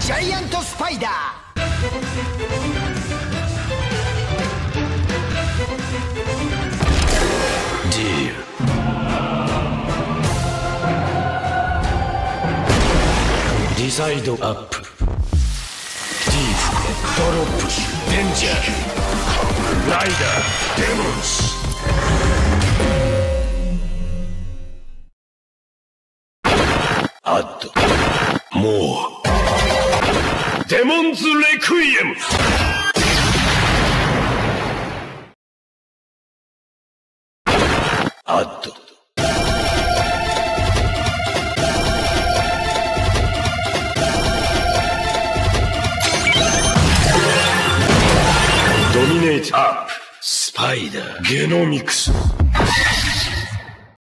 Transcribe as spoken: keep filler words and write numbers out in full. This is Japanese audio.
ジャイアントスパイダー。ディール。ディサイドアップ。ディープ。ドロップ。デンジャー。ライダー。デモンス。アッド。もうデモンズレクイエム。アッド。ドミネートアップ。スパイダー。ゲノミクス。